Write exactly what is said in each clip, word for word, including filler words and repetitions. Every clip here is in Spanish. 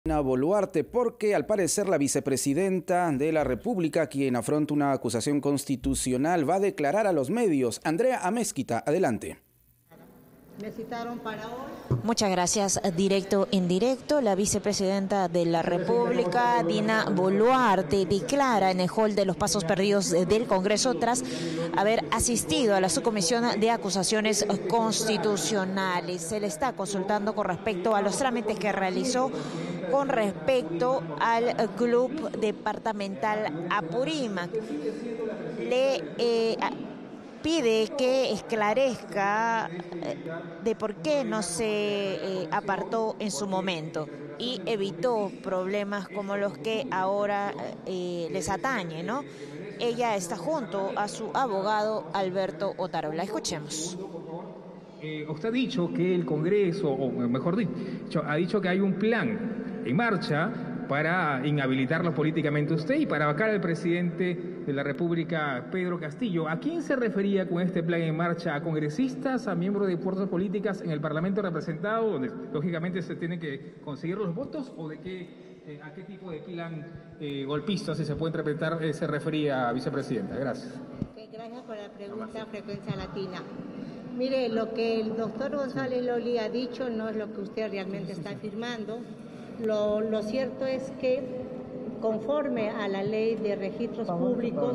Dina Boluarte, porque al parecer la vicepresidenta de la República, quien afronta una acusación constitucional, va a declarar a los medios. Andrea Amezquita, adelante. Me citaron para hoy. Muchas gracias. Directo, indirecto, la vicepresidenta de la República, Dina Boluarte, declara en el hall de los pasos perdidos del Congreso tras haber asistido a la subcomisión de acusaciones constitucionales. Se le está consultando con respecto a los trámites que realizó con respecto al Club Departamental Apurímac. Le eh, pide que esclarezca de por qué no se eh, apartó en su momento y evitó problemas como los que ahora eh, les atañe, ¿no? Ella está junto a su abogado Alberto Otarola. Escuchemos. Eh, usted ha dicho que el Congreso, o mejor dicho, ha dicho que hay un plan en marcha para inhabilitarlo políticamente usted y para vacar al presidente de la República, Pedro Castillo. ¿A quién se refería con este plan en marcha? ¿A congresistas, a miembros de fuerzas políticas en el Parlamento representado, donde lógicamente se tienen que conseguir los votos? ¿O de qué, eh, a qué tipo de plan eh, golpista, si se puede interpretar, eh, se refería, vicepresidenta? Gracias. Okay, gracias por la pregunta, Frecuencia Latina. Mire, lo que el doctor González Loli ha dicho no es lo que usted realmente está afirmando. Lo, lo cierto es que, conforme a la ley de registros públicos,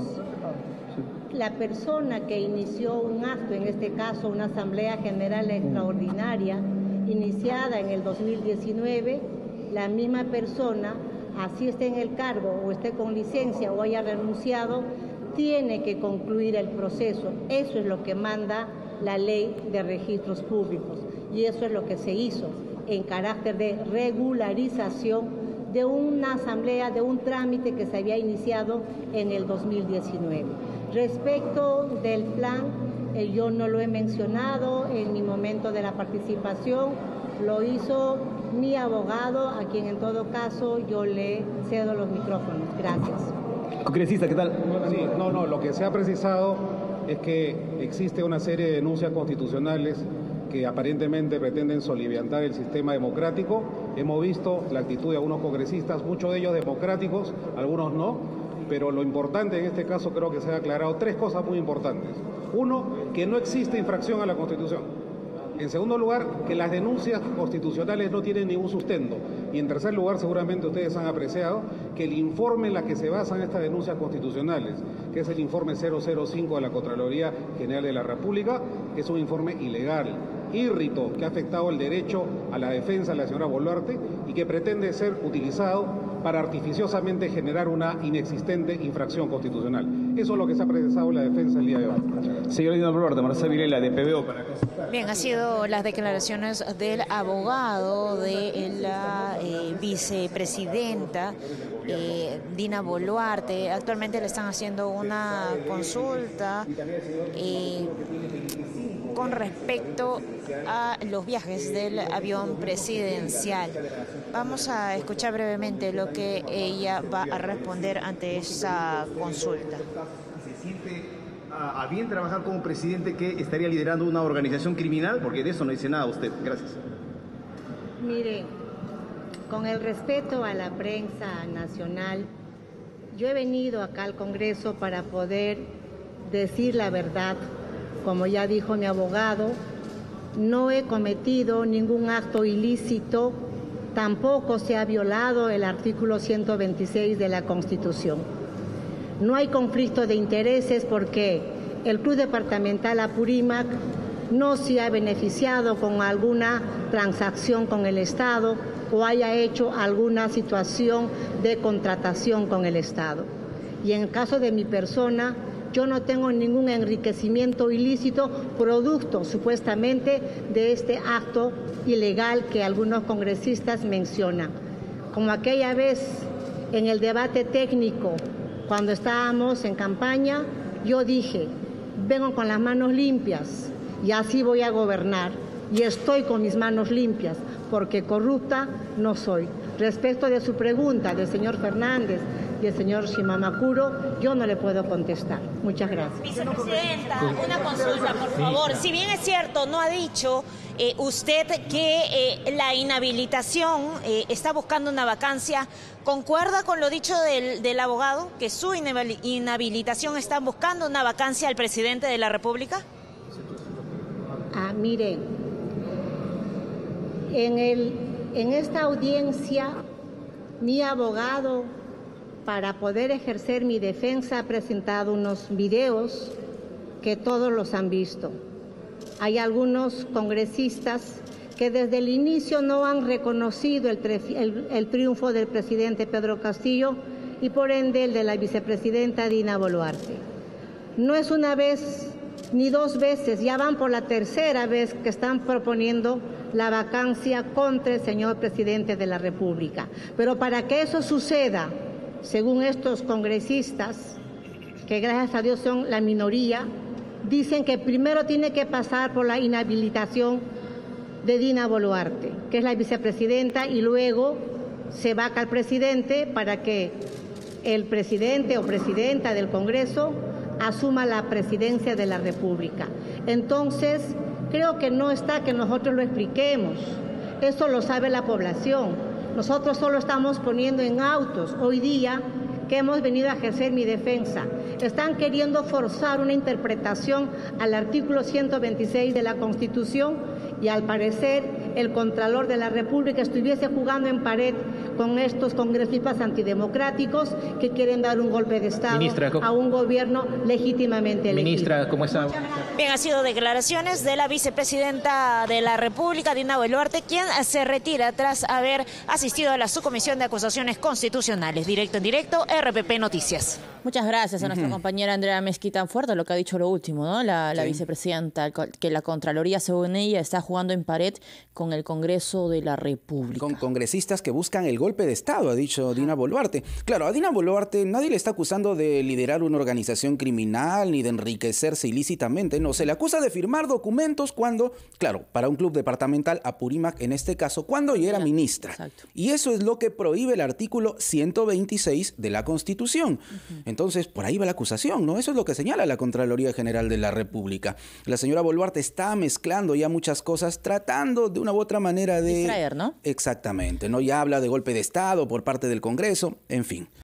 la persona que inició un acto, en este caso una asamblea general extraordinaria, iniciada en el dos mil diecinueve, la misma persona, así esté en el cargo o esté con licencia o haya renunciado, tiene que concluir el proceso. Eso es lo que manda la ley de registros públicos y eso es lo que se hizo en carácter de regularización de una asamblea, de un trámite que se había iniciado en el dos mil diecinueve. Respecto del plan, eh, yo no lo he mencionado en mi momento de la participación, lo hizo mi abogado, a quien en todo caso yo le cedo los micrófonos. Gracias. Congresista, ¿qué tal? Sí, no, no, lo que se ha precisado es que existe una serie de denuncias constitucionales que aparentemente pretenden soliviantar el sistema democrático. Hemos visto la actitud de algunos congresistas, muchos de ellos democráticos, algunos no, pero lo importante en este caso creo que se han aclarado tres cosas muy importantes. Uno, que no existe infracción a la Constitución. En segundo lugar, que las denuncias constitucionales no tienen ningún sustento. Y en tercer lugar, seguramente ustedes han apreciado que el informe en la que se basan estas denuncias constitucionales, que es el informe cero cero cinco de la Contraloría General de la República, es un informe ilegal, írrito, que ha afectado el derecho a la defensa de la señora Boluarte y que pretende ser utilizado para artificiosamente generar una inexistente infracción constitucional. Eso es lo que se ha precisado en la defensa el día de hoy. Señora Dina Boluarte, Marcela Vilela, de P B O. Para... Bien, ha sido las declaraciones del abogado de la eh, vicepresidenta eh, Dina Boluarte. Actualmente le están haciendo una consulta eh, con respecto a los viajes del avión presidencial. Vamos a escuchar brevemente lo que ella va a responder ante esa consulta. ¿Se siente a, a bien trabajar como presidente que estaría liderando una organización criminal? Porque de eso no dice nada usted. Gracias. Mire, con el respeto a la prensa nacional, yo he venido acá al Congreso para poder decir la verdad. Como ya dijo mi abogado, no he cometido ningún acto ilícito, tampoco se ha violado el artículo ciento veintiséis de la Constitución. No hay conflicto de intereses porque el Club Departamental Apurímac no se ha beneficiado con alguna transacción con el Estado o haya hecho alguna situación de contratación con el Estado. Y en el caso de mi persona, yo no tengo ningún enriquecimiento ilícito producto supuestamente de este acto ilegal que algunos congresistas mencionan. Como aquella vez en el debate técnico, cuando estábamos en campaña, yo dije, vengo con las manos limpias y así voy a gobernar. Y estoy con mis manos limpias, porque corrupta no soy. Respecto de su pregunta del señor Fernández y el señor Shimamakuro, yo no le puedo contestar. Muchas gracias. Vicepresidenta, una consulta, por favor. Si bien es cierto, no ha dicho eh, usted que eh, la inhabilitación eh, está buscando una vacancia, ¿concuerda con lo dicho del, del abogado, que su inhabilitación está buscando una vacancia al presidente de la República? Ah, miren, en, el, en esta audiencia, mi abogado, para poder ejercer mi defensa, ha presentado unos videos que todos los han visto. Hay algunos congresistas que desde el inicio no han reconocido el, el, el triunfo del presidente Pedro Castillo y por ende el de la vicepresidenta Dina Boluarte. No es una vez ni dos veces, ya van por la tercera vez que están proponiendo la vacancia contra el señor presidente de la República. Pero para que eso suceda, según estos congresistas, que gracias a Dios son la minoría, dicen que primero tiene que pasar por la inhabilitación de Dina Boluarte, que es la vicepresidenta, y luego se vaca al presidente para que el presidente o presidenta del Congreso asuma la presidencia de la República. Entonces, creo que no está que nosotros lo expliquemos. Eso lo sabe la población. Nosotros solo estamos poniendo en autos hoy día que hemos venido a ejercer mi defensa. Están queriendo forzar una interpretación al artículo ciento veintiséis de la Constitución y al parecer el Contralor de la República estuviese jugando en pared con estos congresistas antidemocráticos que quieren dar un golpe de Estado Ministra, a un gobierno legítimamente elegido. Ministra, ¿cómo está? Bien, ha sido declaraciones de la vicepresidenta de la República, Dina Boluarte, quien se retira tras haber asistido a la subcomisión de acusaciones constitucionales. Directo en directo, R P P Noticias. Muchas gracias a nuestra uh-huh. compañera Andrea Mezquita. Fuerte lo que ha dicho lo último, ¿no? La, la sí. vicepresidenta, que la Contraloría, según ella, está jugando en pared con el Congreso de la República. Con congresistas que buscan el golpe de Estado, ha dicho Dina Boluarte. Claro, a Dina Boluarte nadie le está acusando de liderar una organización criminal ni de enriquecerse ilícitamente. No, se le acusa de firmar documentos cuando, claro, para un club departamental, Apurímac en este caso, cuando ella era ministra. Exacto. Y eso es lo que prohíbe el artículo ciento veintiséis de la Constitución. Uh-huh. Entonces, por ahí va la acusación, ¿no? Eso es lo que señala la Contraloría General de la República. La señora Boluarte está mezclando ya muchas cosas, tratando de una u otra manera de... distraer, ¿no? Exactamente, ¿no? Ya habla de golpe de Estado por parte del Congreso, en fin.